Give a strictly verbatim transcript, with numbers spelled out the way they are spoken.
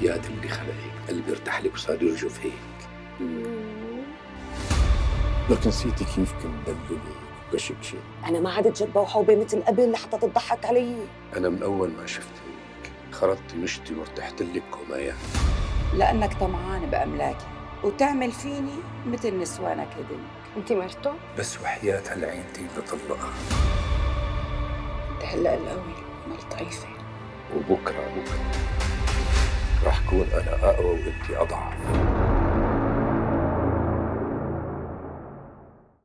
في هذا اللي خلقك، اللي بيرتاح لك وصار يرجف هيك. لكن نسيتي كيف كنت بدلك وبشكشك. أنا ما عدت جبة وحوبة مثل قبل لحتى تضحك علي. أنا من أول ما شفتك خرطت مشتي وارتحت لك وما يعني. لأنك طمعان بأملاكي وتعمل فيني مثل نسوانك هدول. أنت مرته؟ بس وحياة هالعين تيجي بطلقها. أنت هلأ القوي مرت ضعيفة، وبكرة بكرة راح كون أنا أقوى وأنتِ أضعف.